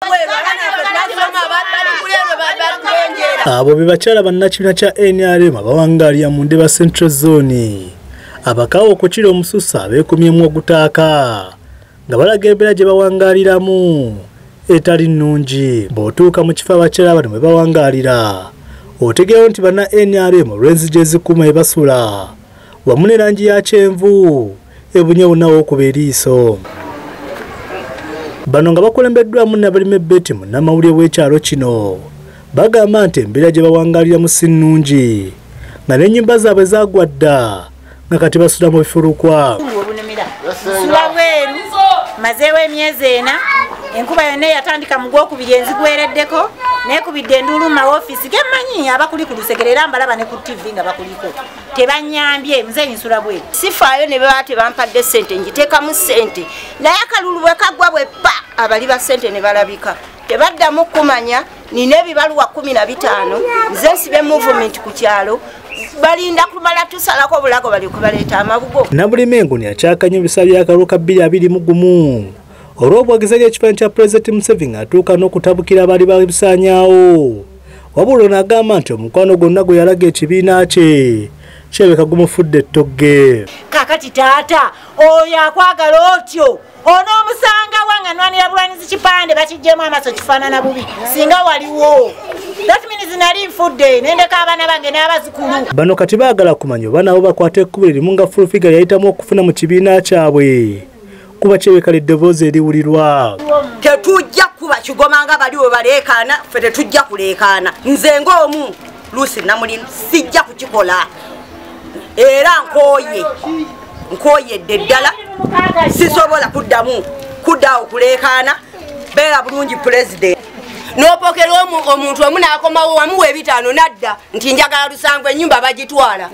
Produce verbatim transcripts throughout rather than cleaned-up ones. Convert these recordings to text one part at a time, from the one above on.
abo bebakyala bannakibiina kya N R M abawangalira mu Ndeba Central Zone abakawo okukira omususa abeekumyemu ogutaaka nga balaga embeera gye bawangaliramu etali nnungi. Bw'otuuka mu kifo abakyala bano mwe bawangalira otegeewo nti banna N R M olw'enzigi ezikuuma ebasula wamu ne langi ya kyenvu ebunye bunawo okuba eriiso. Bano nga bakulembeddwamu Nabalime Betty munnamawulire w'ekyalo kino bagamba nti embeera gye bawangaliramu si nnungi nga n'ennyumba zaabwe zaagwa dda nga kati basula mu bifulukwa. Nsula bweru mazeewo emyezi ena enkuba yonna yatandika mu gwokubiri enzigwereddeko neekubidde enduulu mu mawofiisi gemmanyi abakuli ku lusegere era mbalaba ne ku T V nga bakuliko tebanyambye nze nsula bweru. Sifaayo ne baba tebampadde ssente njiteekamu ssente naye akalulu bwe kaggwa bwe pa abali ba ssente ne balabika tebaddamu kumanya nina ebibaluwa kumi na bitaano nze nsibe movement ku kyalo balinda kumala tusalako bulago bali kubaleeta amabugo. Nabulime Nguni akyakanya ebisa by'akalulu ka bbiri abiri mu gumu olw'obwogezi ekifaananyi kya Pulezidenti Museveni atuuka n'okutabukira abaali babisaanyaawo. Wabula ono agamba nti omukwano gwonna gwe yalaga ekibiina kye kirabika gumufudde ettogge. Kaakati taata oyo akwagala otyo onoomusanga wanga nwanira bulwanizi kipande bakiggyemu amaaso kifaanana bubi singa waliwo. That means nali nfudde nendeka abaana bange n'abazukulu. Bano kati baagala kumanya oba nabo bakwata ekkubo erimu nga full figure yayitamu okufuna mu kibiina kyabwe kuba kyebekala eddoboozi eriwulirwa. Tetujja kuba kigoma nga baliwo baleekaana ffe tetujja kuleekaana. Nze ng'omu Lucy Namulino sijja kukikola era nkooye nkooyedde ddala sisobola kuddamu kuddaawo kuleekaana beera bulungi Pulezidenti. N'opokera omuntu omu n'akomawo wamuwa ebitaano nadda nti njagala lusango ennyumba bagitwala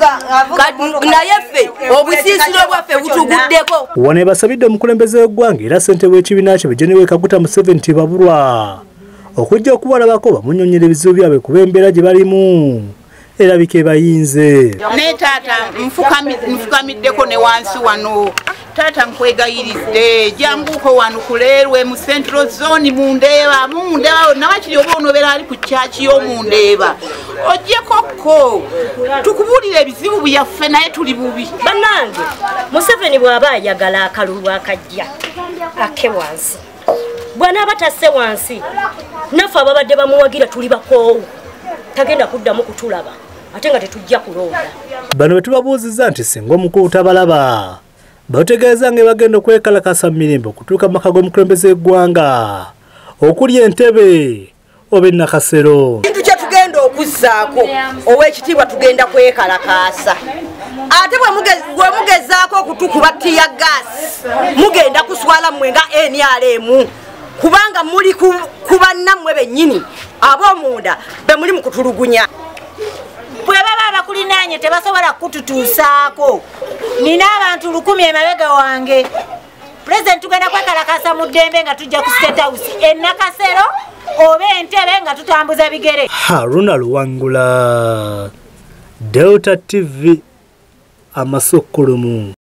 naye ffe obusiisiro bwaffe butuguddeko. Wano basabidde omukulembeze w'eggwanga era ssente w'ekibiina kye Jenerali Kaguta Museveni tibabulwa okujja okubalabako bamunnyonnyera ebizibu byabwe kuba embeera gye balimu erabika bayinze. Ne taata nfukamiddeko ne wansi wano taata nkwegayiridde janguko wano kuleerwe mu Central Zone mu Ndeeba mu Ndeeba nawakiri oba onobera ali ku kyaki y'omu Ndeeba ojjekokko tukubulira ebizibu byaffe naye tuli bubi. Bannange Museveni bw'aba ayagala akalulu akajja ake wansi bw'anaaba tasse wansi naffe ababadde bamuwagira tuli bakoowu tagenda kuddamu kutulaba ate nga tetujja kulonda. Bano betubabuuzizza nti singa omukulu tabalaba bategeeza nga bagenda okwekalakasa mu mirembe okutuuka mu maka g'omukulembeze w'eggwanga okuli entebe oba ennakasero. Kintu kye tugenda okuzzaako ow'ekitiibwa tugenda kwekalakaasa ate bwe mugezaako okutukuba ttiya gaasi mugenda kuswala mmwe nga N R M kubanga muli ku bannammwe bennyini ab'omunda be muli mu kutulugunya. Bwe baba abakulinaanye tebasobola kututuusaako nina abantu lukumi emabega wange. Pulezidenti tugenda kwekalakasa mu ddembe nga tujja ku State House ennakasero oba entebe nga tutambuza bigere. Haruna Luwangula, Delta T V, Amasokolomu.